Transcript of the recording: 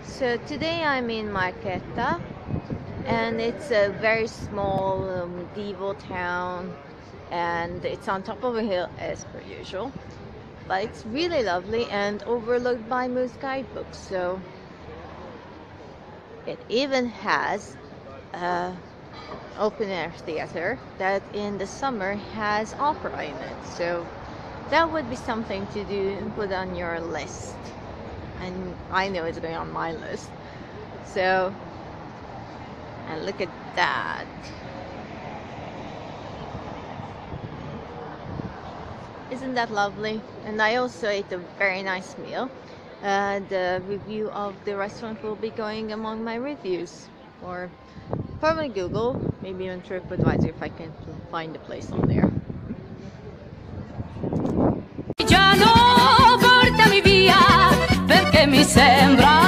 So today I'm in Macerata, and it's a very small medieval town, and it's on top of a hill as per usual. But it's really lovely and overlooked by most guidebooks. So it even has a open air theater that in the summer has opera in it. So that would be something to do and put on your list. And I know it's going on my list. So, and look at that. Isn't that lovely? And I also ate a very nice meal. The review of the restaurant will be going among my reviews, or probably Google, maybe on TripAdvisor if I can find the place on there. Già no, portami via, perché mi sembra